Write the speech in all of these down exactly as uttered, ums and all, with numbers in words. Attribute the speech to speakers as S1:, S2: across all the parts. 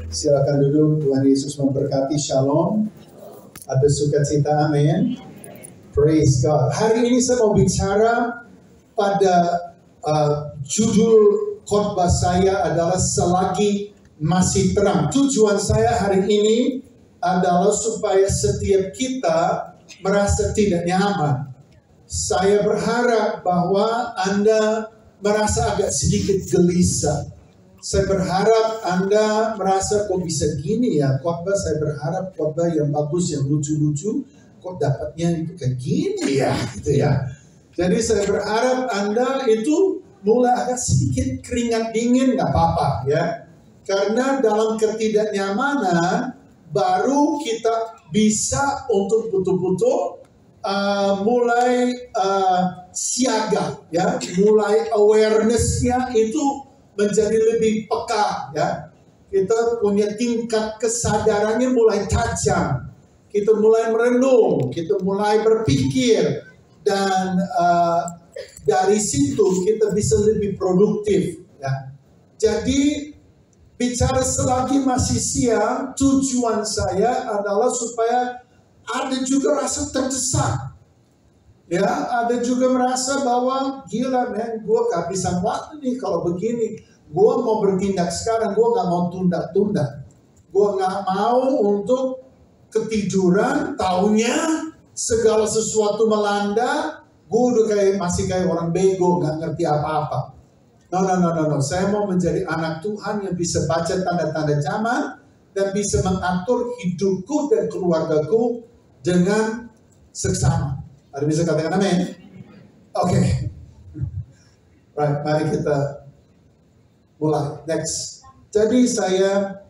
S1: Silakan duduk. Tuhan Yesus memberkati. Shalom. Ada sukacita. Amin. Praise God. Hari ini saya mau bicara pada uh, judul khotbah saya adalah selagi masih terang. Tujuan saya hari ini adalah supaya setiap kita merasa tidak nyaman. Saya berharap bahwa Anda merasa agak sedikit gelisah. Saya berharap Anda merasa kok bisa gini ya khotbah. Saya berharap khotbah yang bagus, yang lucu-lucu, kok dapatnya itu kayak gini ya, gitu ya. Jadi saya berharap Anda itu mulai agak sedikit keringat dingin, nggak apa-apa ya. Karena dalam ketidaknyamanan baru kita bisa untuk betul-betul uh, mulai uh, siaga ya, mulai awareness-nya itu menjadi lebih peka ya. Kita punya tingkat kesadarannya mulai tajam. Kita mulai merenung, kita mulai berpikir, dan uh, dari situ kita bisa lebih produktif ya. Jadi bicara selagi masih siang, tujuan saya adalah supaya ada juga rasa terdesak. Ya, ada juga merasa bahwa gila men, gue kehabisan waktu nih kalau begini. Gue mau bertindak sekarang, gue gak mau tunda-tunda. Gue gak mau untuk ketiduran, taunya segala sesuatu melanda, gue udah kayak masih kayak orang bego, gak ngerti apa-apa. No, no, no, no, no. Saya mau menjadi anak Tuhan yang bisa baca tanda-tanda zaman dan bisa mengatur hidupku dan keluargaku dengan seksama. Ada bisa katakan amin? Oke. Okay. Right, mari kita mulai. Next. Jadi saya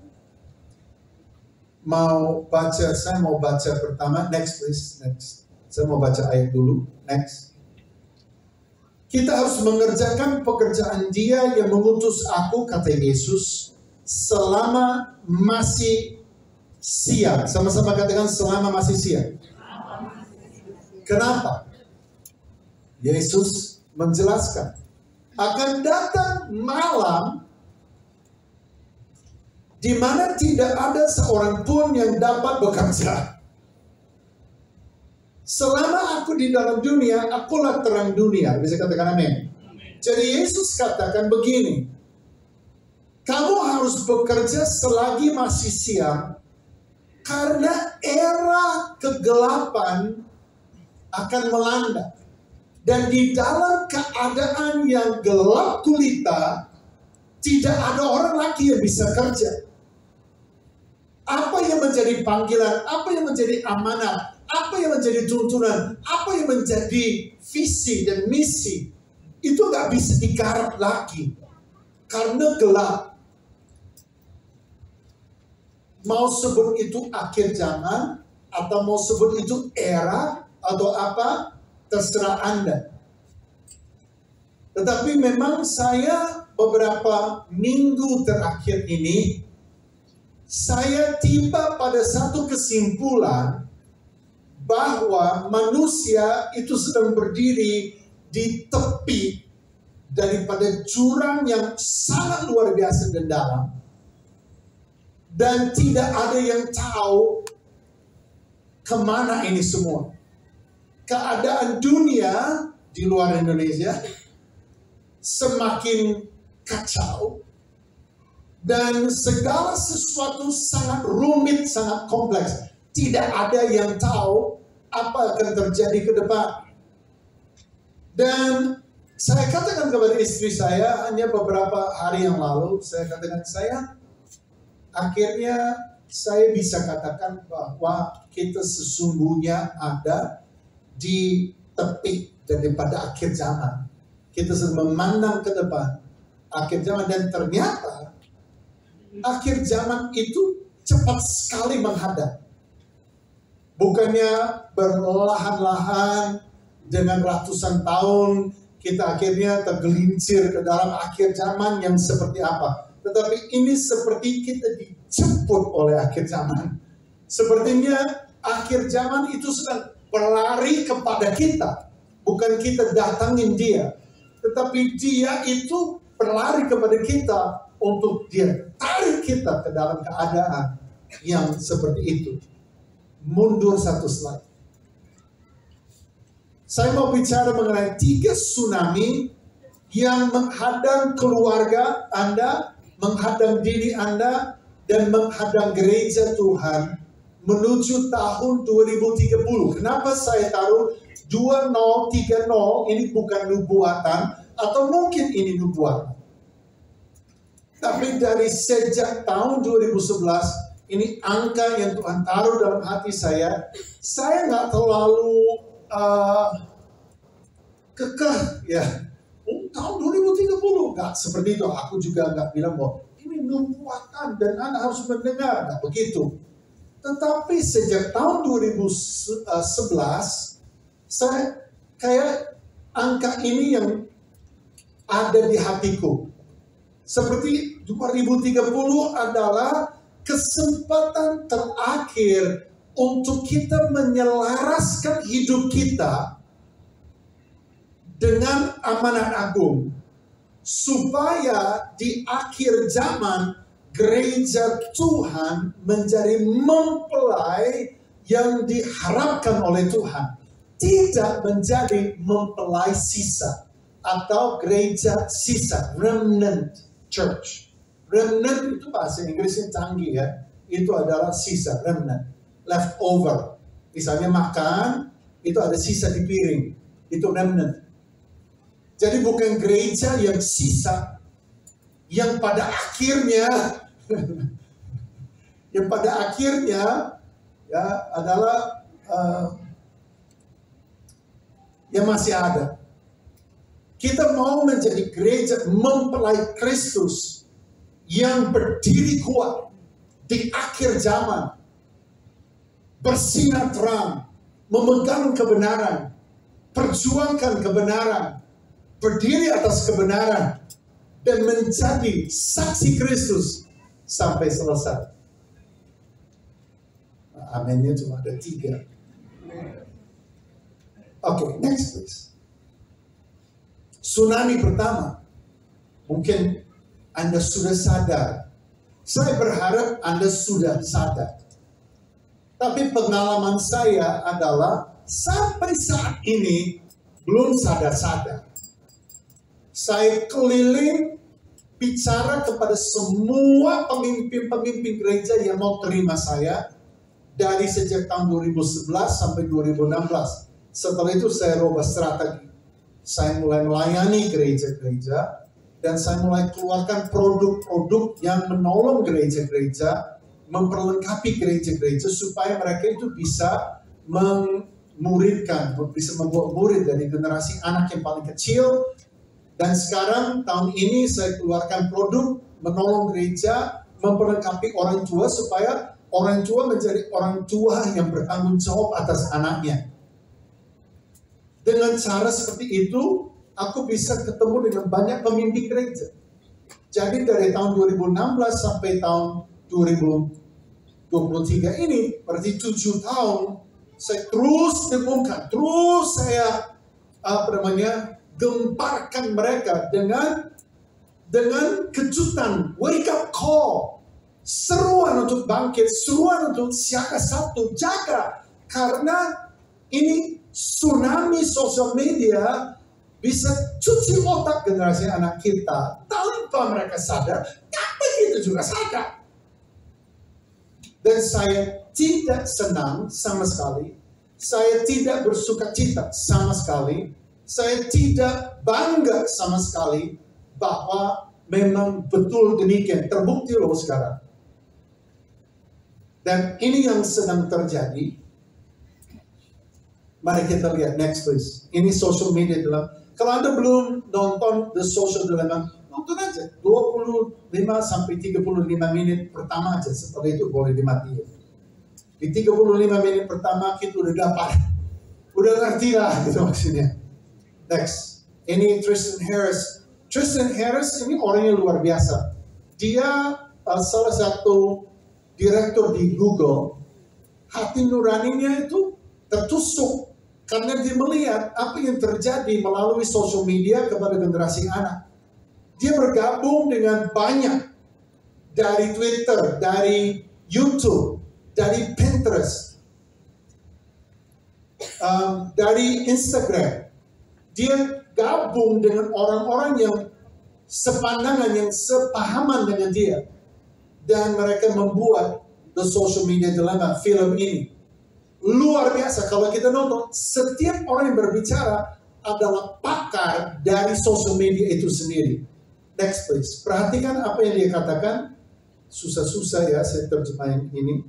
S1: mau baca, saya mau baca pertama. Next please, next. Saya mau baca ayat dulu. Next. Kita harus mengerjakan pekerjaan Dia yang mengutus aku, kata Yesus, selama masih siang. Sama-sama katakan selama masih siang. Kenapa? Yesus menjelaskan, akan datang malam di mana tidak ada seorang pun yang dapat bekerja. Selama aku di dalam dunia, akulah terang dunia. Bisa katakan amin. Jadi Yesus katakan begini, kamu harus bekerja selagi masih siang, karena era kegelapan akan melanda. Dan di dalam keadaan yang gelap gulita, tidak ada orang lagi yang bisa kerja. Apa yang menjadi panggilan, apa yang menjadi amanat, apa yang menjadi tuntunan, apa yang menjadi visi dan misi, itu gak bisa digarap lagi. Karena gelap. Mau sebut itu akhir zaman, atau mau sebut itu era, atau apa, terserah Anda. Tetapi memang saya beberapa minggu terakhir ini, saya tiba pada satu kesimpulan bahwa manusia itu sedang berdiri di tepi daripada jurang yang sangat luar biasa dan dalam. Dan tidak ada yang tahu kemana ini semua. Keadaan dunia di luar Indonesia semakin kacau. Dan segala sesuatu sangat rumit, sangat kompleks. Tidak ada yang tahu apa akan terjadi ke depan. Dan saya katakan kepada istri saya hanya beberapa hari yang lalu, saya katakan, saya akhirnya saya bisa katakan bahwa kita sesungguhnya ada di tepi daripada akhir zaman. Kita sedang memandang ke depan akhir zaman, dan ternyata akhir zaman itu cepat sekali menghadap. Bukannya berlahan-lahan dengan ratusan tahun kita akhirnya tergelincir ke dalam akhir zaman yang seperti apa. Tetapi ini seperti kita dijemput oleh akhir zaman. Sepertinya akhir zaman itu sedang berlari kepada kita. Bukan kita datangin dia, tetapi dia itu berlari kepada kita untuk dia tarik kita ke dalam keadaan yang seperti itu. Mundur satu slide. Saya mau bicara mengenai tiga tsunami yang menghadang keluarga Anda, menghadang diri Anda, dan menghadang gereja Tuhan menuju tahun dua ribu tiga puluh. Kenapa saya taruh dua nol tiga nol? Ini bukan nubuatan, atau mungkin ini nubuatan. Tapi dari sejak tahun dua ribu sebelas, ini angka yang Tuhan taruh dalam hati saya. Saya nggak terlalu uh, kekeh, ya. Oh, tahun dua ribu tiga puluh, nggak seperti itu. Aku juga nggak bilang bahwa ini nubuatan dan Anda harus mendengar, nggak begitu. Tetapi sejak tahun dua ribu sebelas, saya kayak angka ini yang ada di hatiku. Seperti dua ribu tiga puluh adalah kesempatan terakhir untuk kita menyelaraskan hidup kita dengan amanat agung. Supaya di akhir zaman gereja Tuhan menjadi mempelai yang diharapkan oleh Tuhan. Tidak menjadi mempelai sisa atau gereja sisa, remnant church. Remnant itu bahasa Inggrisnya canggih ya. Itu adalah sisa, remnant, leftover. Misalnya makan, itu ada sisa di piring. Itu remnant. Jadi bukan gereja yang sisa, yang pada akhirnya, yang pada akhirnya ya adalah uh, yang masih ada. Kita mau menjadi gereja mempelai Kristus yang berdiri kuat di akhir zaman, bersinar terang, memegang kebenaran, perjuangkan kebenaran, berdiri atas kebenaran, dan menjadi saksi Kristus sampai selesai. Aminnya cuma ada tiga. Oke, okay, next please. Tsunami pertama, mungkin Anda sudah sadar. Saya berharap Anda sudah sadar. Tapi pengalaman saya adalah sampai saat ini belum sadar-sadar. Saya keliling bicara kepada semua pemimpin-pemimpin gereja yang mau terima saya dari sejak tahun dua ribu sebelas sampai dua ribu enam belas. Setelah itu saya rubah strategi. Saya mulai melayani gereja-gereja dan saya mulai keluarkan produk-produk yang menolong gereja-gereja, memperlengkapi gereja-gereja supaya mereka itu bisa memuridkan, bisa membuat murid dari generasi anak yang paling kecil. Dan sekarang tahun ini saya keluarkan produk menolong gereja, memperlengkapi orang tua supaya orang tua menjadi orang tua yang bertanggung jawab atas anaknya. Dengan cara seperti itu, aku bisa ketemu dengan banyak pemimpin gereja. Jadi dari tahun dua ribu enam belas sampai tahun dua ribu dua puluh tiga ini, berarti tujuh tahun, saya terus dengungkan, terus saya apa namanya, gemparkan mereka dengan dengan kejutan, wake up call, seruan untuk bangkit, seruan untuk siaga satu, jaga, karena ini tsunami sosial media bisa cuci otak generasi anak kita tanpa mereka sadar, tapi kita juga sadar. Dan saya tidak senang sama sekali, saya tidak bersuka cita sama sekali, saya tidak bangga sama sekali bahwa memang betul demikian, terbukti loh sekarang. Dan ini yang sedang terjadi. Mari kita lihat, next please. Ini social media dalam, kalau Anda belum nonton The Social Dilemma, nonton aja. dua puluh lima sampai tiga puluh lima menit pertama aja. Setelah itu boleh dimatiin. Di tiga puluh lima menit pertama kita udah dapat. Udah ngerti lah gitu maksudnya. Next. Ini Tristan Harris. Tristan Harris ini orangnya luar biasa. Dia uh, salah satu direktur di Google. Hati nuraninya itu tertusuk karena dia melihat apa yang terjadi melalui sosial media kepada generasi anak. Dia bergabung dengan banyak dari Twitter, dari YouTube, dari Pinterest, um, dari Instagram. Dia gabung dengan orang-orang yang sepandangan, yang sepahaman dengan dia. Dan mereka membuat The Social Media Dilemma, film ini. Luar biasa, kalau kita nonton, setiap orang yang berbicara adalah pakar dari social media itu sendiri. Next please, perhatikan apa yang dia katakan. Susah-susah ya saya terjemahin ini.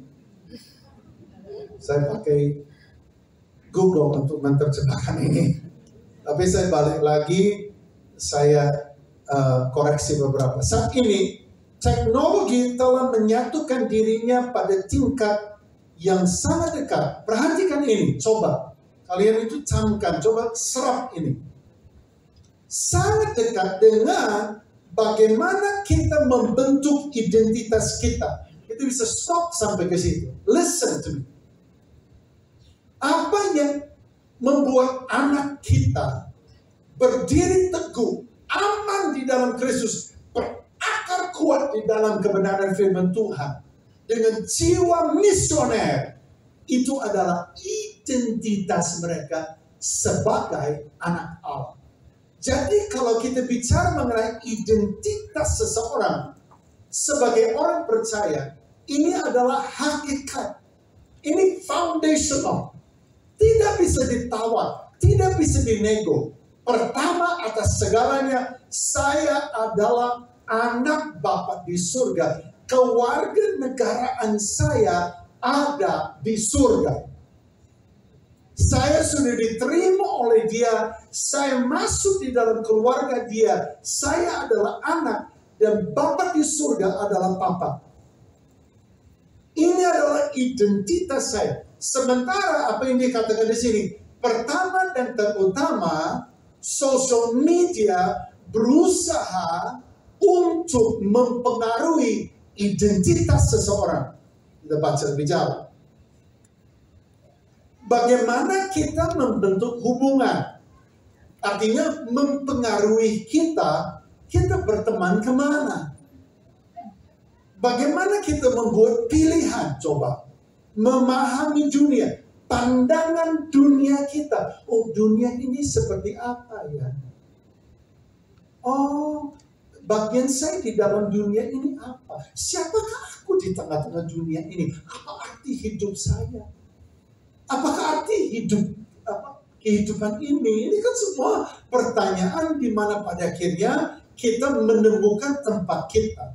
S1: Saya pakai Google untuk menerjemahkan ini. Tapi saya balik lagi, saya uh, koreksi beberapa. Saat ini, teknologi telah menyatukan dirinya pada tingkat yang sangat dekat. Perhatikan ini, coba. Kalian itu camkan, coba serap ini. Sangat dekat dengan bagaimana kita membentuk identitas kita. Itu bisa stop sampai ke situ. Listen to me. Apa yang membuat anak kita berdiri teguh, aman di dalam Kristus, berakar kuat di dalam kebenaran firman Tuhan, dengan jiwa misioner, itu adalah identitas mereka sebagai anak Allah. Jadi kalau kita bicara mengenai identitas seseorang sebagai orang percaya, ini adalah hakikat. Ini foundational. Tidak bisa ditawar, tidak bisa dinego. Pertama atas segalanya, saya adalah anak Bapa di surga. Kewarganegaraan saya ada di surga. Saya sudah diterima oleh Dia, saya masuk di dalam keluarga Dia, saya adalah anak dan Bapa di surga adalah Papa. Ini adalah identitas saya. Sementara apa yang dikatakan di sini, pertama dan terutama, social media berusaha untuk mempengaruhi identitas seseorang. Kita baca lebih jauh. Bagaimana kita membentuk hubungan? Artinya mempengaruhi kita, kita berteman kemana? Bagaimana kita membuat pilihan? Coba. Memahami dunia. Pandangan dunia kita. Oh, dunia ini seperti apa ya? Oh, bagian saya di dalam dunia ini apa? Siapakah aku di tengah-tengah dunia ini? Apa arti hidup saya? Apakah arti hidup apa, kehidupan ini? Ini kan semua pertanyaan di mana pada akhirnya kita menemukan tempat kita.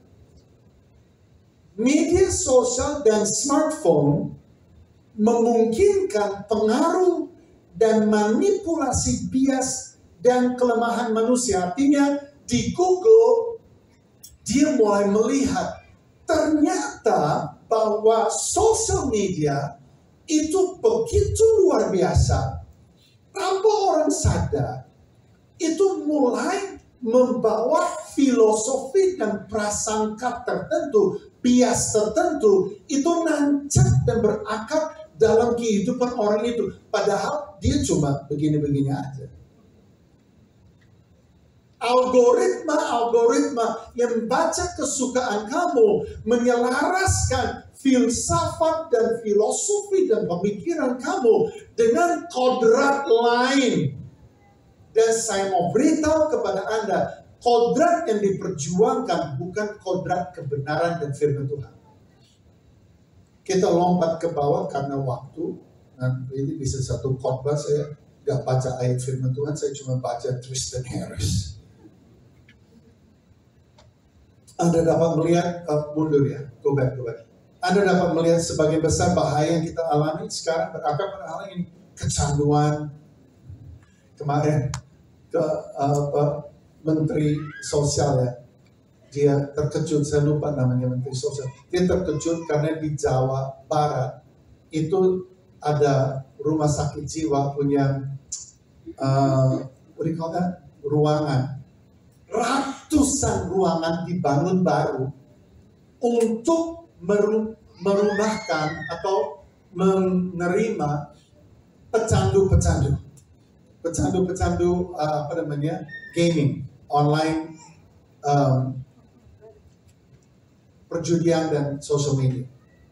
S1: Media sosial dan smartphone memungkinkan pengaruh dan manipulasi bias dan kelemahan manusia. Artinya di Google dia mulai melihat ternyata bahwa sosial media itu begitu luar biasa. Tanpa orang sadar, itu mulai membawa filosofi dan prasangka tertentu, bias tertentu, itu nancap dan berakar dalam kehidupan orang itu. Padahal dia cuma begini-begini aja. Algoritma-algoritma yang baca kesukaan kamu, menyelaraskan filsafat dan filosofi dan pemikiran kamu dengan kodrat lain. Dan saya mau beritahu kepada Anda, kodrat yang diperjuangkan bukan kodrat kebenaran dan firman Tuhan. Kita lompat ke bawah karena waktu. Nah, ini bisa satu khotbah saya gak baca ayat firman Tuhan, saya cuma baca Tristan Harris. Anda dapat melihat, uh, mundur ya, go back, go back. Anda dapat melihat sebagian besar bahaya yang kita alami sekarang berakar pada hal ini. Kecanduan. Kemarin ke uh, uh, Menteri Sosial ya, dia terkejut, saya lupa namanya Menteri Sosial. Dia terkejut karena di Jawa Barat itu ada rumah sakit jiwa punya uh, what do you call that? Ruangan. Ratusan ruangan dibangun baru untuk merumahkan atau menerima pecandu-pecandu. Pecandu-pecandu uh, apa namanya? Gaming, online um, perjudian dan social media.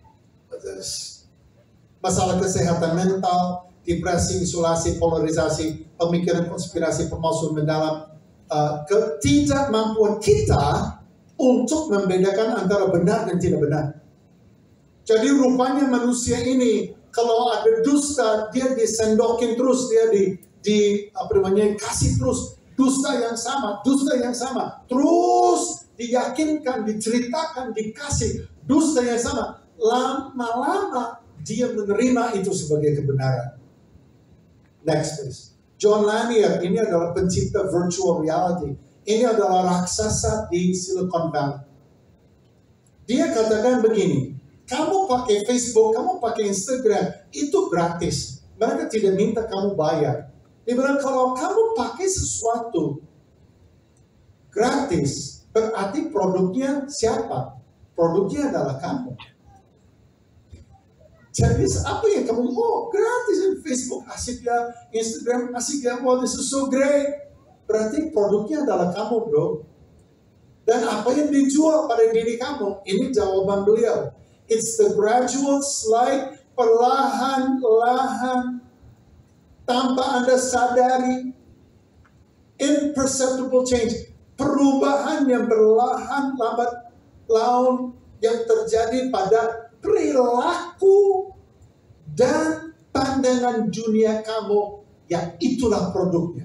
S1: Masalah kesehatan mental, depresi, isolasi, polarisasi, pemikiran konspirasi, pemalsuan mendalam, uh, ketidakmampuan kita untuk membedakan antara benar dan tidak benar. Jadi rupanya manusia ini kalau ada dusta, dia disendokin terus, dia di, di apa namanya, kasih terus dusta yang sama, dusta yang sama, terus diyakinkan, diceritakan, dikasih dusta yang sama. Lama-lama dia menerima itu sebagai kebenaran. Next please. John Lanier, ini adalah pencipta virtual reality. Ini adalah raksasa di Silicon Valley. Dia katakan begini, kamu pakai Facebook, kamu pakai Instagram, itu gratis. Mereka tidak minta kamu bayar. Dia bilang kalau kamu pakai sesuatu gratis, berarti produknya siapa? Produknya adalah kamu. Jadi apa yang kamu mau? Gratis di Facebook, asik ya, Instagram asik ya, wow this is so great. Berarti produknya adalah kamu bro. Dan apa yang dijual pada diri kamu? Ini jawaban beliau. It's the gradual slide, perlahan-lahan, tanpa Anda sadari, imperceptible change. Perubahan yang berlahan lambat laun yang terjadi pada perilaku dan pandangan dunia kamu, yang itulah produknya.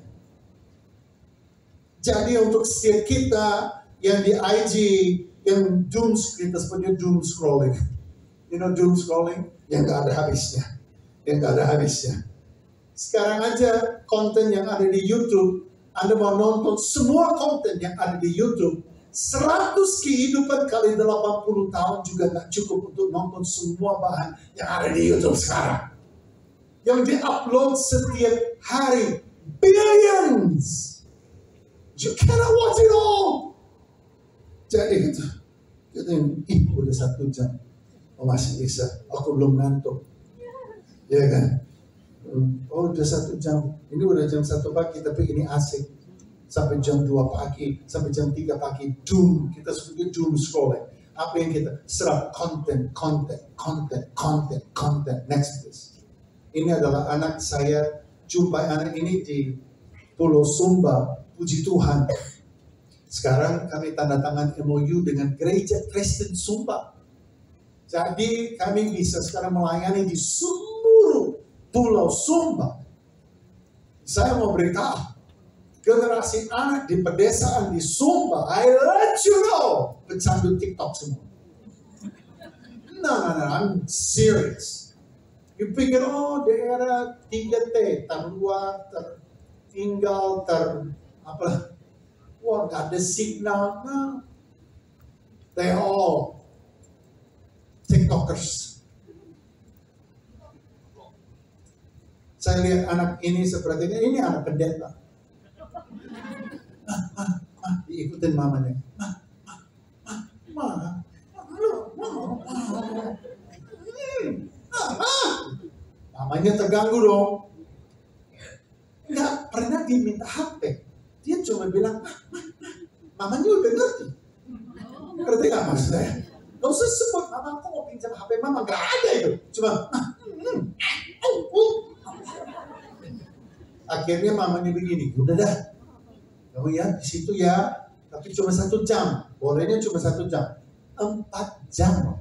S1: Jadi untuk setiap kita yang di I G, yang doom, kita sebutnya doom scrolling, you know doom scrolling, yang gak ada habisnya, yang gak ada habisnya. Sekarang aja konten yang ada di YouTube, Anda mau nonton semua konten yang ada di YouTube, seratus kehidupan kali delapan puluh tahun juga gak cukup untuk nonton semua bahan yang ada di YouTube sekarang. Yang di-upload setiap hari, billions. You cannot watch it all. Jadi gitu, gitu, ih udah satu jam, oh masih bisa, aku belum ngantuk, ya kan? Oh udah satu jam, ini udah jam satu pagi, tapi ini asik. Sampai jam dua pagi, sampai jam tiga pagi, doom, kita sebutnya doom scrolling. Apa yang kita serap? Konten, konten, konten, konten, konten. Next please. Ini adalah anak saya, jumpai anak ini di Pulau Sumba, puji Tuhan. Sekarang kami tanda tangan M O U dengan Gereja Kristen Sumba. Jadi kami bisa sekarang melayani di seluruh Pulau Sumba. Saya mau beritahu, generasi anak di pedesaan di Sumba, I let you know, pecandu TikTok semua. No, no, no, I'm serious. You pikir, oh daerah tiga T, terluar, tertinggal, ter, apa, wah gak ada signal. No. They all TikTokers. Saya lihat anak ini sepertinya, ini anak pendeta. Ah, ah, ah, diikutin mamanya. Ah, ah, ah, ma, ah, ah. Mamanya terganggu dong. Nggak pernah diminta H P. Dia cuma bilang, ah, ah, ah. Mamanya udah ngerti. Ngerti nggak maksudnya? Gak usah sebut, mama aku mau pinjam H P mama. Nggak ada itu. Cuma, ah, hmm, oh, oh. Akhirnya mamanya begini, udah dah. Kamu ya di situ ya, tapi cuma satu jam. Bolehnya cuma satu jam. Empat jam.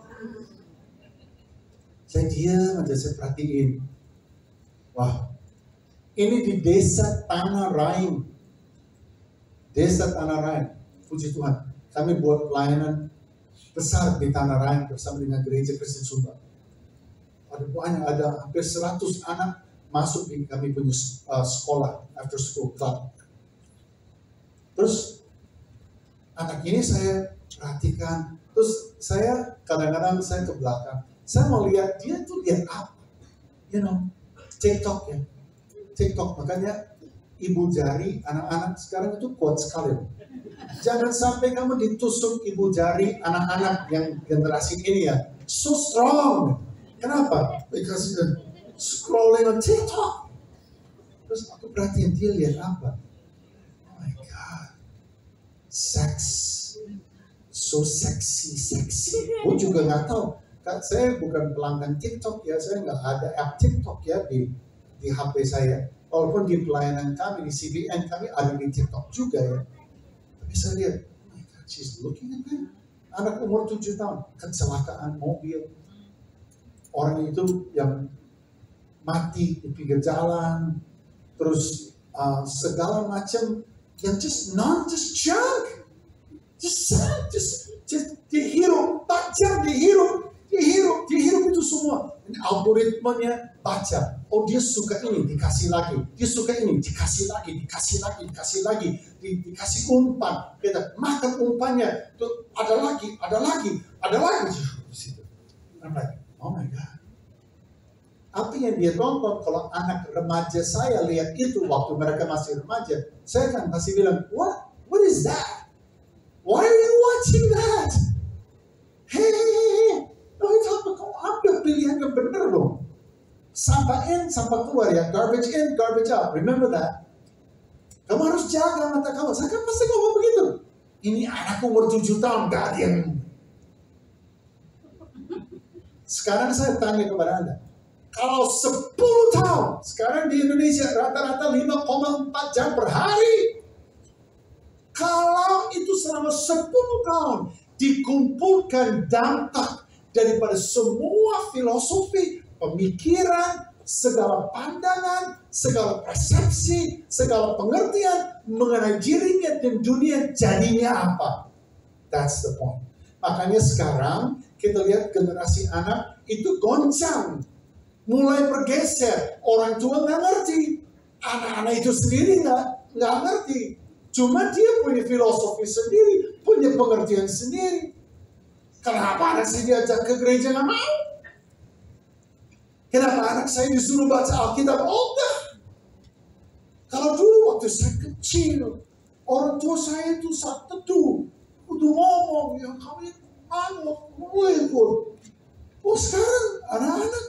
S1: Saya diam aja, saya perhatiin. Wah, ini di desa Tanah Raing. Desa Tanah Raing. Puji Tuhan. Kami buat pelayanan besar di Tanah Raing bersama dengan Gereja Kristen Sumba. Ada banyak, ada hampir seratus anak masuk di kami punya uh, sekolah, after school club. Terus anak ini saya perhatikan, terus saya kadang-kadang saya ke belakang, saya mau lihat dia tuh lihat apa, you know, TikTok ya, TikTok. Makanya ibu jari anak-anak sekarang itu kuat sekali. Jangan sampai kamu ditusuk ibu jari anak-anak yang generasi ini ya, so strong. Kenapa? Because uh, scrolling on TikTok. Terus aku perhatiin dia lihat apa. Sex, so seksi, seksi. Gue juga nggak tahu. Kan saya bukan pelanggan TikTok ya, saya nggak ada app TikTok ya di di H P saya. Walaupun di pelayanan kami di C B N kami ada di TikTok juga ya. Tapi saya lihat, oh my God, she's looking at me. Anak umur tujuh tahun, kecelakaan mobil. Orang itu yang mati di pinggir jalan, terus uh, segala macam yang just non just junk, just sad, just just dihirup, tajam dihirup, dihirup, dihirup itu semua. Ini algoritmanya baca, oh dia suka ini dikasih lagi, dia suka ini dikasih lagi, dikasih lagi, dikasih lagi, di, dikasih umpan, kita makan umpannya, tuh ada lagi, ada lagi, ada lagi di situ. I'm like, oh my God. Apa yang dia tonton kalau anak remaja saya lihat itu waktu mereka masih remaja, saya kan pasti bilang, what? What is that? Why are you watching that? Hey, hey, hey, no, itu apa? Kau ambil pilihan yang benar dong. Sampah in, sampah keluar ya. Garbage in, garbage out. Remember that? Kamu harus jaga mata kamu. Saya kan pasti ngomong begitu. Ini anak umur tujuh tahun, gak ada yang... Sekarang saya tanya kepada Anda. Kalau sepuluh tahun, sekarang di Indonesia rata-rata lima koma empat jam per hari. Kalau itu selama sepuluh tahun dikumpulkan dampak daripada semua filosofi, pemikiran, segala pandangan, segala persepsi, segala pengertian mengenai dirinya dan dunia, jadinya apa? That's the point. Makanya sekarang kita lihat generasi anak itu goncang. Mulai bergeser, orang tua nggak ngerti, anak-anak itu sendiri nggak nggak ngerti, cuma dia punya filosofi sendiri, punya pengertian sendiri. Kenapa anak saya diajak ke gereja nggak mau? Kenapa anak saya disuruh baca Alkitab? Oh enggak. Kalau dulu waktu saya kecil, orang tua saya itu saat teduh, udah ngomong yang kami mau, mau ikut. Oh sekarang anak-anak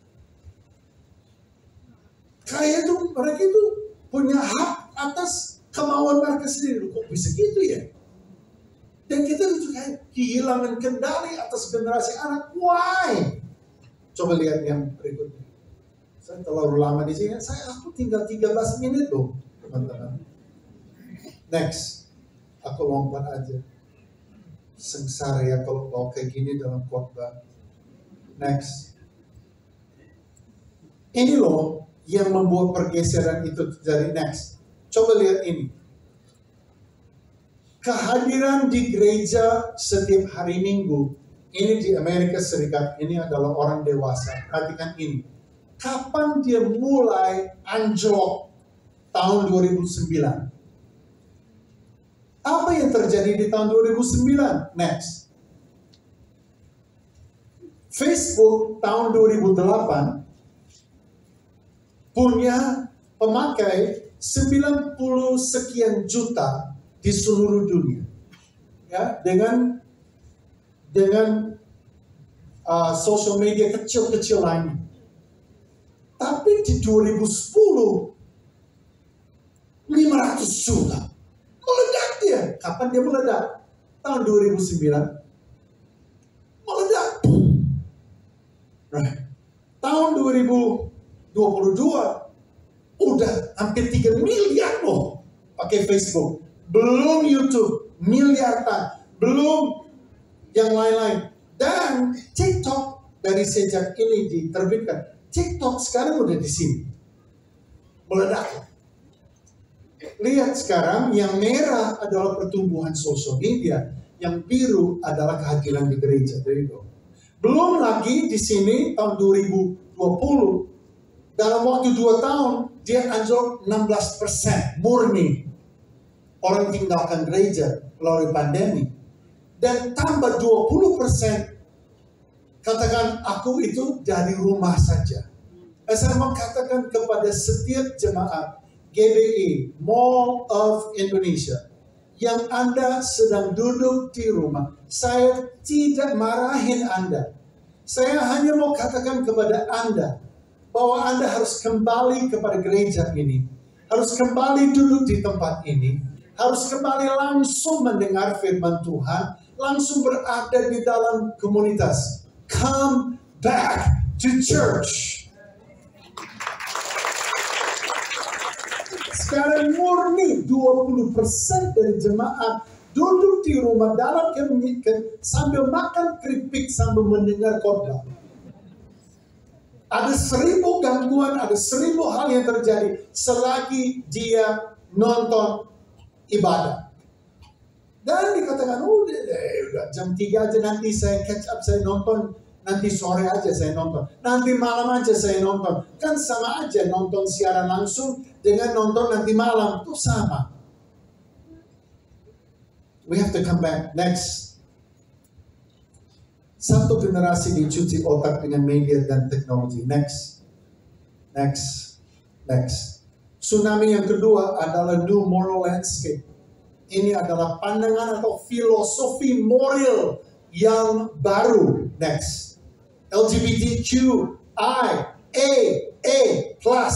S1: kayak itu, mereka itu punya hak atas kemauan mereka sendiri. Kok bisa gitu ya? Dan kita itu kayak kehilangan kendali atas generasi anak. Why? Coba lihat yang berikutnya. Saya terlalu lama di sini. Saya aku tinggal tiga belas menit loh, teman-teman. Next. Aku lompat aja. Sengsara ya kalau bawa kayak gini dalam khotbah. Next. Ini loh yang membuat pergeseran itu terjadi. Next, coba lihat ini. Kehadiran di gereja setiap hari Minggu, ini di Amerika Serikat, ini adalah orang dewasa. Perhatikan ini. Kapan dia mulai anjlok? Tahun dua ribu sembilan. Apa yang terjadi di tahun dua ribu sembilan? Next. Facebook tahun dua ribu delapan punya pemakai sembilan puluh sekian juta di seluruh dunia, ya, dengan dengan uh, social media kecil-kecil lainnya. Tapi di dua ribu sepuluh lima ratus juta, meledak dia. Kapan dia meledak? Tahun dua ribu sembilan, meledak. Right. Tahun dua ribu dua puluh dua udah hampir tiga miliar loh pakai Facebook, belum YouTube miliaran, belum yang lain-lain. Dan TikTok dari sejak ini diterbitkan, TikTok sekarang udah di sini meledak. Lihat sekarang yang merah adalah pertumbuhan sosial media, yang biru adalah kehadiran di gereja. There you go. Belum lagi di sini tahun dua ribu dua puluh. Dalam waktu dua tahun, dia anjlok enam belas persen murni. Orang tinggalkan gereja melalui pandemi. Dan tambah dua puluh persen, katakan aku itu dari rumah saja. Saya mau katakan kepada setiap jemaat G B I, Mall of Indonesia, yang Anda sedang duduk di rumah, saya tidak marahin Anda. Saya hanya mau katakan kepada Anda, bahwa Anda harus kembali kepada gereja ini, harus kembali duduk di tempat ini, harus kembali langsung mendengar firman Tuhan, langsung berada di dalam komunitas. Come back to church. Sekarang murni dua puluh persen dari jemaat duduk di rumah dalam kemenikah sambil makan keripik sambil mendengar khotbah. Ada seribu gangguan, ada seribu hal yang terjadi selagi dia nonton ibadah. Dan dikatakan, oh, udah, udah jam tiga aja nanti saya catch up, saya nonton. Nanti sore aja saya nonton. Nanti malam aja saya nonton. Kan sama aja nonton siaran langsung dengan nonton nanti malam. Itu sama. We have to come back. Next. Satu generasi dicuci otak dengan media dan teknologi. Next. Next. Next. Tsunami yang kedua adalah new moral landscape. Ini adalah pandangan atau filosofi moral yang baru. Next. L G B T Q I A A plus.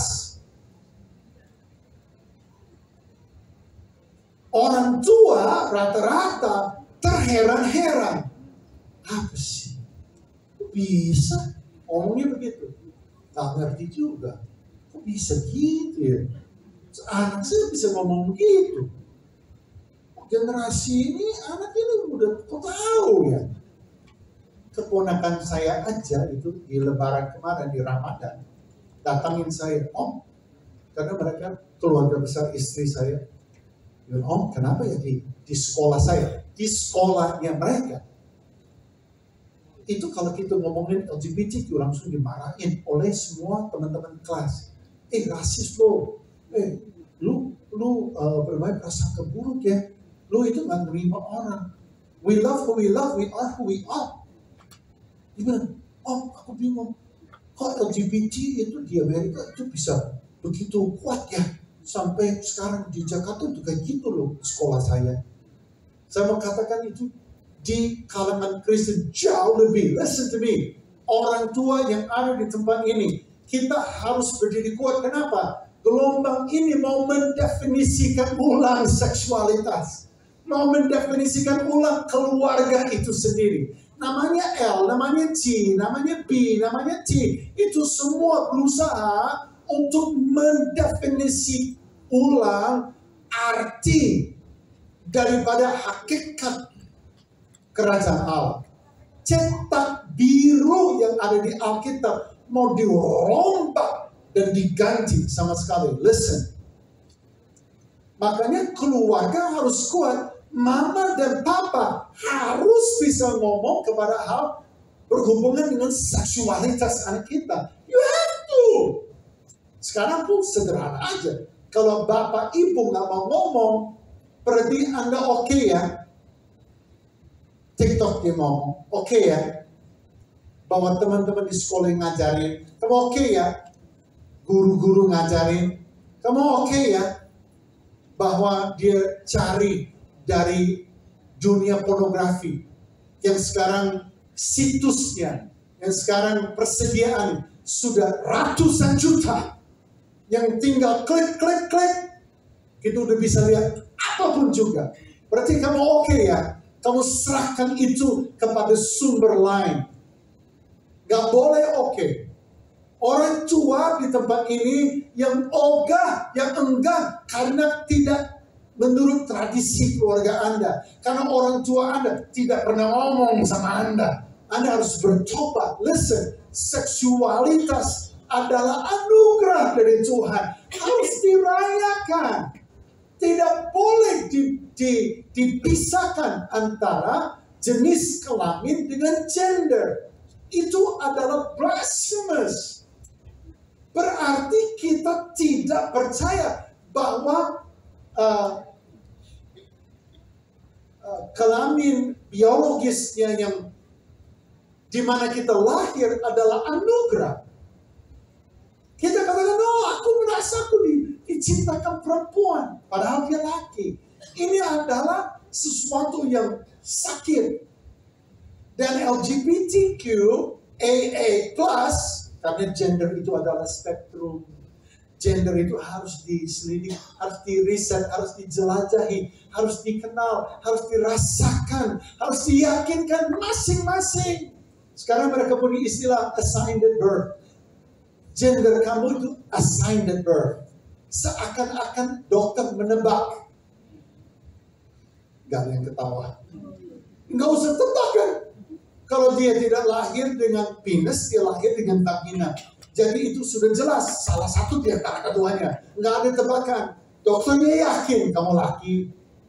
S1: Orang tua rata-rata terheran-heran. Apa sih? Bisa? Omongnya begitu. Gak ngerti juga. Kok bisa gitu ya? Anak saya bisa ngomong begitu. Generasi ini, anak ini udah tahu ya. Keponakan saya aja itu di lebaran kemarin, di Ramadan. Datangin saya, Om. Karena mereka keluarga besar istri saya. Om, kenapa ya di, di sekolah saya? Di sekolahnya mereka. Itu kalau kita ngomongin L G B T Q langsung dimarahin oleh semua teman-teman kelas. Eh, rasis lo. Eh, lu lu uh, bermain prasangka buruk ya. Lu itu gak nerima orang. We love who we love, we are who we are. Dia bilang, oh aku bingung. Kok L G B T itu di Amerika itu bisa begitu kuat ya. Sampai sekarang di Jakarta juga gitu loh sekolah saya. Saya mau katakan itu di kalangan Kristen jauh lebih. Listen to me. Orang tua yang ada di tempat ini. Kita harus berdiri kuat. Kenapa? Gelombang ini mau mendefinisikan ulang seksualitas. Mau mendefinisikan ulang keluarga itu sendiri. Namanya L, namanya G, namanya B, namanya T. Itu semua berusaha untuk mendefinisi ulang arti daripada hakikat kerajaan Allah. Cetak biru yang ada di Alkitab mau dirombak dan diganti sama sekali. Listen. Makanya keluarga harus kuat. Mama dan papa harus bisa ngomong kepada hal berhubungan dengan seksualitas anak kita. You have to. Sekarang pun sederhana aja. Kalau bapak ibu nggak mau ngomong, berarti Anda oke okay ya? TikTok dia ngomong, oke okay ya? Bahwa teman-teman di sekolah yang ngajarin, kamu oke okay ya? Guru-guru ngajarin, kamu oke okay ya? Bahwa dia cari dari dunia pornografi yang sekarang situsnya, yang sekarang persediaan sudah ratusan juta, yang tinggal klik klik klik kita udah bisa lihat apapun juga. Berarti kamu oke okay ya? Kamu serahkan itu kepada sumber lain. Gak boleh oke. Okay. Orang tua di tempat ini yang ogah, yang enggan karena tidak menurut tradisi keluarga Anda. Karena orang tua Anda tidak pernah ngomong sama Anda. Anda harus bertobat. Listen, seksualitas adalah anugerah dari Tuhan. Harus dirayakan. Tidak boleh di, di, dipisahkan antara jenis kelamin dengan gender. Itu adalah blasphemous. Berarti kita tidak percaya bahwa Uh, uh, kelamin biologisnya yang di mana kita lahir adalah anugerah. Kita katakan, oh aku merasa aku di, diciptakan perempuan, padahal dia laki. Ini adalah sesuatu yang sakit. Dan L G B T Q A A plus, karena gender itu adalah spektrum. gender itu harus diselidiki, harus diriset, harus dijelajahi, harus dikenal, harus dirasakan, harus diyakinkan masing-masing. Sekarang mereka punya istilah assigned at birth. Gender kamu itu assigned at birth. Seakan-akan dokter menebak. Gak ada yang ketawa. Nggak usah tebak kan? Kalau dia tidak lahir dengan penis, dia lahir dengan vagina. Jadi itu sudah jelas, salah satu di antara keduanya. Nggak ada tebakan. Dokternya yakin kamu laki.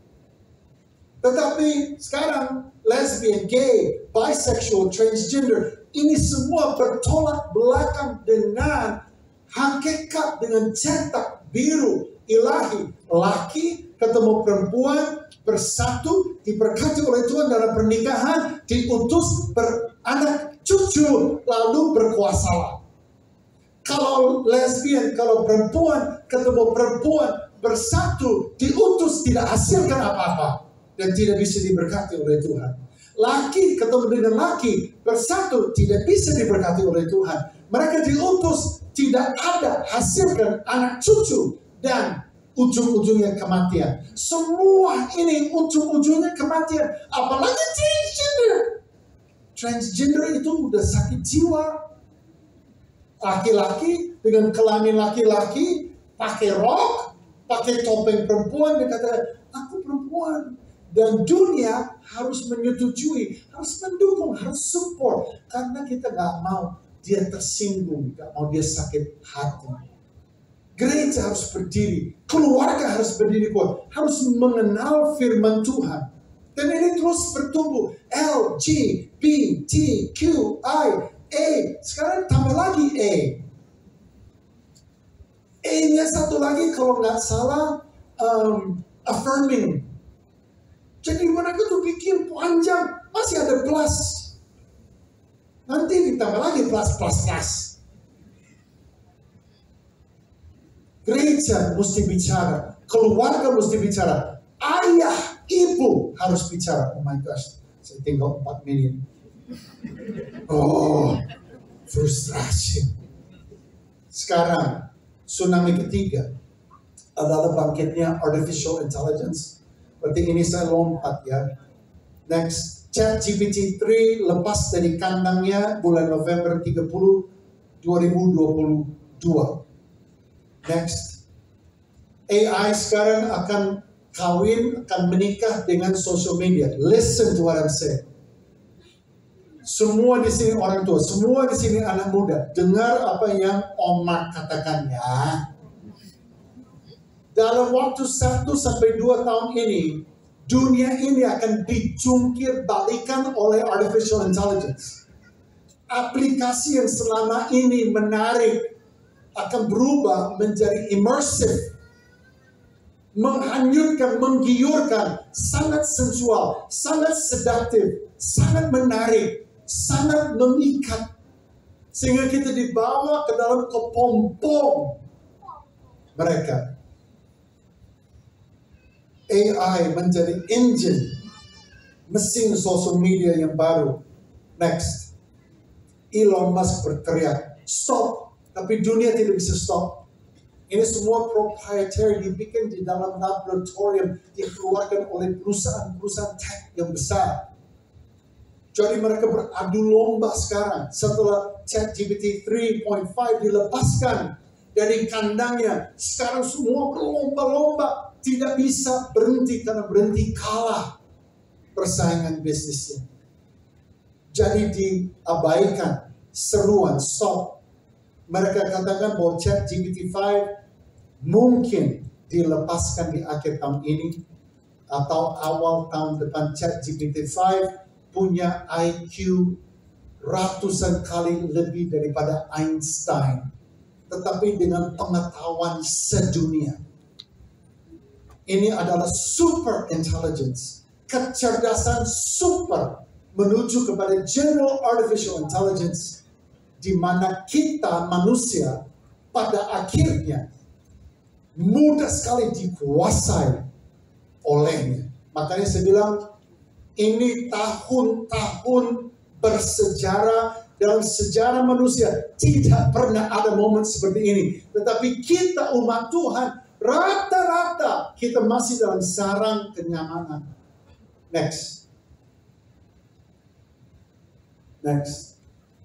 S1: Tetapi sekarang, lesbian, gay, bisexual, transgender, ini semua bertolak belakang dengan hakikat, dengan cetak biru ilahi. Laki ketemu perempuan, bersatu, diberkati oleh Tuhan dalam pernikahan, diutus beranak cucu, lalu berkuasalah. Kalau lesbian, kalau perempuan ketemu perempuan, bersatu, diutus, tidak hasilkan apa-apa, dan tidak bisa diberkati oleh Tuhan. Laki ketemu dengan laki, bersatu, tidak bisa diberkati oleh Tuhan. Mereka diutus, tidak ada hasilkan anak cucu, dan ujung-ujungnya kematian. Semua ini ujung-ujungnya kematian. Apalagi transgender. Transgender itu udah sakit jiwa. Laki-laki dengan kelamin laki-laki, pakai rok, pakai topeng perempuan, dia kata, aku perempuan. Dan dunia harus menyetujui, harus mendukung, harus support. Karena kita gak mau dia tersinggung, gak mau dia sakit hati. Gereja harus berdiri, keluarga harus berdiri kuat, harus mengenal firman Tuhan. Dan ini terus bertumbuh. L, G, B, T, Q, I, A. Sekarang tambah lagi A. A-nya satu lagi kalau nggak salah um, affirming. Jadi mereka tuh bikin panjang, masih ada plus. Nanti ditambah lagi plus, plus, plus. Gereja mesti bicara, keluarga mesti bicara, ayah, ibu harus bicara. Oh my gosh, saya tinggal empat menit. Oh, frustrasi. Sekarang, tsunami ketiga adalah bangkitnya artificial intelligence. Berarti ini saya lompat ya. Next, ChatGPT tiga lepas dari kandangnya bulan November tiga puluh dua ribu dua puluh dua. Next, A I sekarang akan kawin, akan menikah dengan social media. Listen to what I'm saying. Semua di sini orang tua, semua di sini anak muda, dengar apa yang Omar katakan ya. Dalam waktu satu sampai dua tahun ini, dunia ini akan dijungkir balikan oleh artificial intelligence. Aplikasi yang selama ini menarik akan berubah menjadi immersive, menghanyutkan, menggiurkan, sangat sensual, sangat sedatif, sangat menarik, sangat mengikat, sehingga kita dibawa ke dalam kepompong mereka. A I menjadi engine, mesin social media yang baru. Next, Elon Musk berteriak, stop, tapi dunia tidak bisa stop. Ini semua proprietary, dibikin di dalam laboratorium, dikeluarkan oleh perusahaan-perusahaan tech yang besar. Jadi mereka beradu lomba sekarang. Setelah ChatGPT tiga titik lima dilepaskan dari kandangnya, sekarang semua berlomba-lomba. Tidak bisa berhenti karena berhenti kalah persaingan bisnisnya. Jadi diabaikan seruan stop. Mereka katakan bahwa ChatGPT lima mungkin dilepaskan di akhir tahun ini atau awal tahun depan. ChatGPT lima punya I Q ratusan kali lebih daripada Einstein, tetapi dengan pengetahuan sedunia. Ini adalah super intelligence, kecerdasan super menuju kepada general artificial intelligence, di mana kita manusia pada akhirnya mudah sekali dikuasai olehnya. Makanya saya bilang ini tahun-tahun bersejarah dalam sejarah manusia tidak pernah ada momen seperti ini. Tetapi kita umat Tuhan, rata-rata kita masih dalam sarang kenyamanan. Next. Next.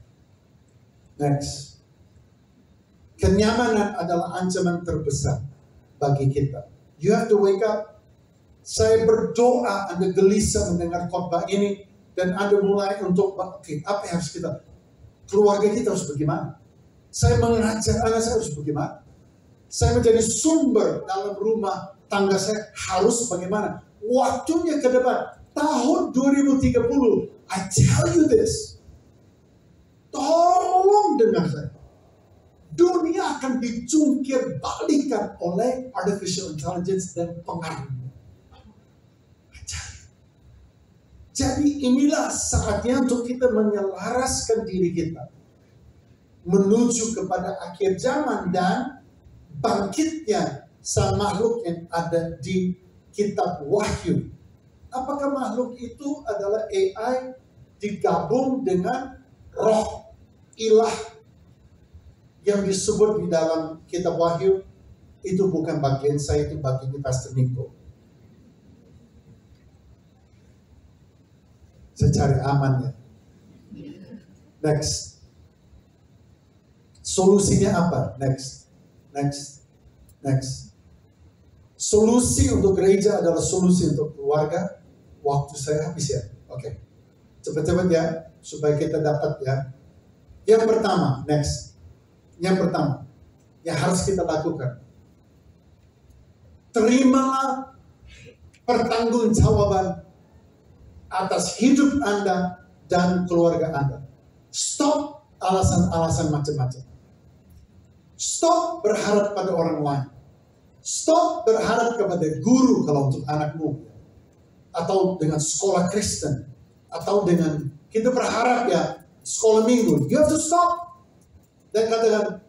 S1: Next. Kenyamanan adalah ancaman terbesar bagi kita. You have to wake up. Saya berdoa Anda gelisah mendengar khotbah ini dan Anda mulai untuk, oke, okay, apa yang harus kita, keluarga kita harus bagaimana? Saya mengajar anak saya harus bagaimana? Saya menjadi sumber dalam rumah tangga saya harus bagaimana? Waktunya ke depan, tahun dua ribu tiga puluh, I tell you this, tolong dengar saya. Dunia akan dicungkir balikan oleh artificial intelligence dan pengaruh. Jadi inilah saatnya untuk kita menyelaraskan diri kita menuju kepada akhir zaman dan bangkitnya sang makhluk yang ada di kitab Wahyu. Apakah makhluk itu adalah A I digabung dengan roh ilah yang disebut di dalam kitab Wahyu? Itu bukan bagian saya, itu bagian Pastor Niko. Saya cari aman ya. Next. Solusinya apa? Next. Next. Next. Solusi untuk gereja adalah solusi untuk keluarga. Waktu saya habis ya. Oke. Okay. Cepat-cepat ya, supaya kita dapat ya. Yang pertama, next. Yang pertama, yang harus kita lakukan. Terimalah pertanggungjawaban atas hidup Anda dan keluarga Anda. Stop alasan-alasan macam-macam. Stop berharap pada orang lain. Stop berharap kepada guru kalau untuk anakmu. Atau dengan sekolah Kristen. Atau dengan, kita berharap ya, sekolah minggu. You have to stop. Dan katakan,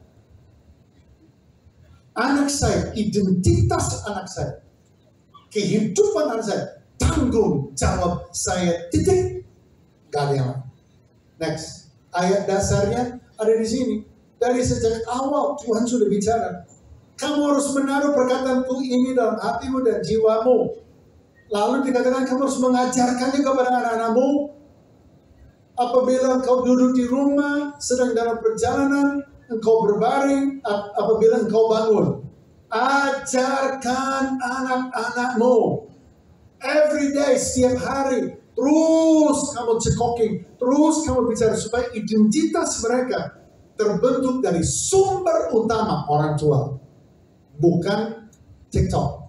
S1: anak saya, identitas anak saya, kehidupan anak saya, tanggung jawab saya, titik. Gak ada yang lain. Next. Ayat dasarnya ada di sini. Dari sejak awal Tuhan sudah bicara. Kamu harus menaruh perkataanku ini dalam hatimu dan jiwamu. Lalu dikatakan kamu harus mengajarkannya kepada anak-anakmu. Apabila engkau duduk di rumah, sedang dalam perjalanan, engkau berbaring, apabila engkau bangun. Ajarkan anak-anakmu. Every day, setiap hari. Terus kamu cekoking, terus kamu bicara supaya identitas mereka terbentuk dari sumber utama orang tua. Bukan TikTok.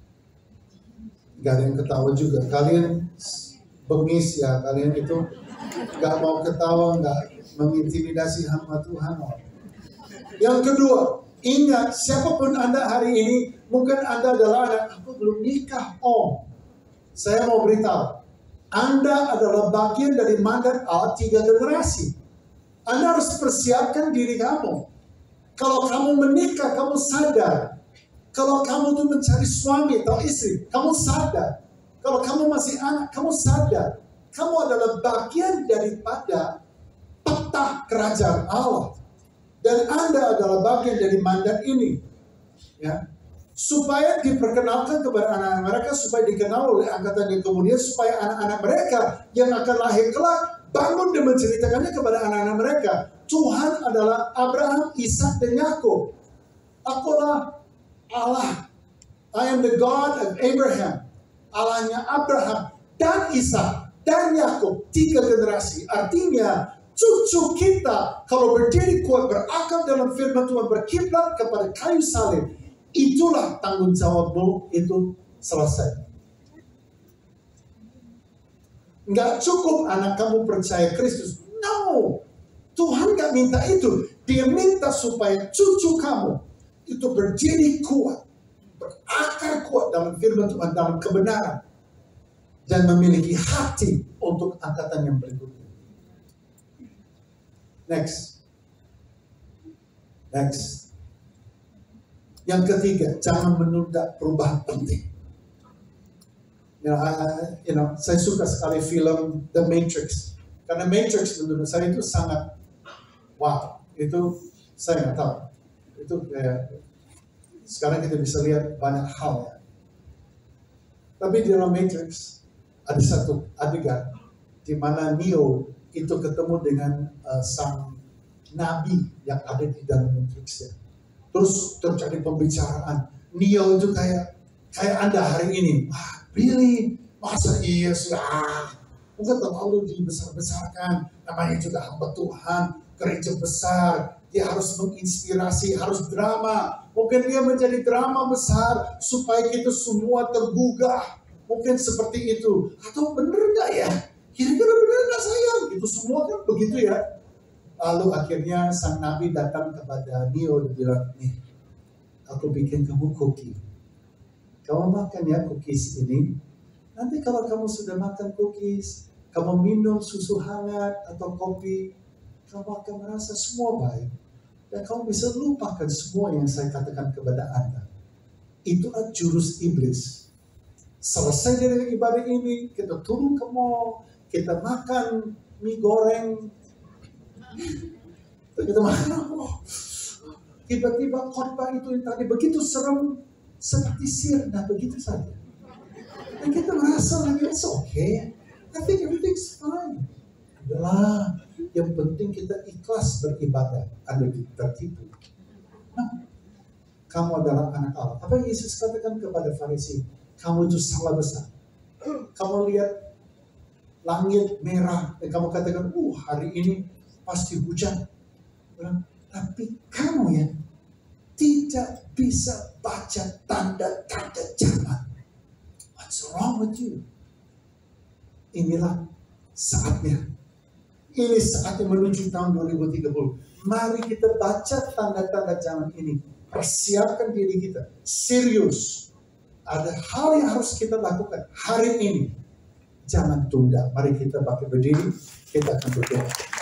S1: Gak ada yang ketawa juga. Kalian bengis ya, kalian itu gak mau ketawa, gak mengintimidasi hamba Tuhan. Yang kedua, ingat siapapun Anda hari ini, mungkin Anda adalah anak, aku belum nikah, om. Saya mau beritahu, Anda adalah bagian dari mandat Allah tiga generasi. Anda harus persiapkan diri kamu. Kalau kamu menikah, kamu sadar. Kalau kamu tuh mencari suami atau istri, kamu sadar. Kalau kamu masih anak, kamu sadar. Kamu adalah bagian daripada peta kerajaan Allah. Dan Anda adalah bagian dari mandat ini. Ya. Supaya diperkenalkan kepada anak-anak mereka, supaya dikenal oleh angkatan yang kemudian, supaya anak-anak mereka yang akan lahir kelak bangun dan menceritakannya kepada anak-anak mereka. Tuhan adalah Abraham, Ishak, dan Yakub. Akulah Allah. I am the God of Abraham. Allahnya Abraham dan Ishak dan Yakub, tiga generasi. Artinya cucu kita kalau berdiri kuat berakar dalam firman Tuhan, berkiblat kepada kayu salib, itulah tanggung jawabmu, itu selesai. Nggak cukup anak kamu percaya Kristus. No. Tuhan nggak minta itu. Dia minta supaya cucu kamu itu berdiri kuat, berakar kuat dalam firman Tuhan, dalam kebenaran, dan memiliki hati untuk angkatan yang berikutnya. Next. Next. Yang ketiga, jangan menunda perubahan penting. You know, I, you know, saya suka sekali film The Matrix. Karena Matrix menurut saya itu sangat wow. Itu saya nggak tahu. Itu kayak sekarang kita bisa lihat banyak hal ya. Tapi di dalam Matrix ada satu adegan di mana Neo itu ketemu dengan uh, sang nabi yang ada di dalam Matrix ya. Terus terjadi pembicaraan. Neo itu kayak kayak Anda hari ini. Ah, Billy, masa iya sih? Ah, mungkin terlalu dibesar-besarkan. Namanya juga hamba Tuhan, gereja besar. Dia harus menginspirasi, harus drama. Mungkin dia menjadi drama besar supaya kita semua tergugah. Mungkin seperti itu. Atau benar nggak ya? Kira-kira benar nggak sayang? Itu semua kan begitu ya. Lalu akhirnya sang nabi datang kepada Neo dan bilang, nih, aku bikin kamu cookie. Kamu makan ya cookies ini. Nanti kalau kamu sudah makan cookies, kamu minum susu hangat atau kopi, kamu akan merasa semua baik. Dan kamu bisa lupakan semua yang saya katakan kepada Anda. Itulah jurus iblis. Selesai dari ibadah ini, kita turun ke mall, kita makan mie goreng, kita makan apa? Tiba-tiba khotbah itu yang tadi begitu serem, seperti sirna begitu saja. Dan kita merasa lagi, it's okay. I think everything's fine. Adalah, yang penting kita ikhlas beribadah. Anda tertipu. Nah, kamu adalah anak Allah. Apa yang Yesus katakan kepada Farisi? Kamu itu salah besar. Kamu lihat langit merah dan kamu katakan, uh hari ini pasti hujan. Tapi kamu ya tidak bisa baca tanda-tanda zaman. What's wrong with you? Inilah saatnya. Ini saatnya menuju tahun dua ribu tiga puluh. Mari kita baca tanda-tanda zaman ini. Persiapkan diri kita. Serius. Ada hal yang harus kita lakukan hari ini. Jangan tunda. Mari kita pakai berdiri. Kita akan berdoa.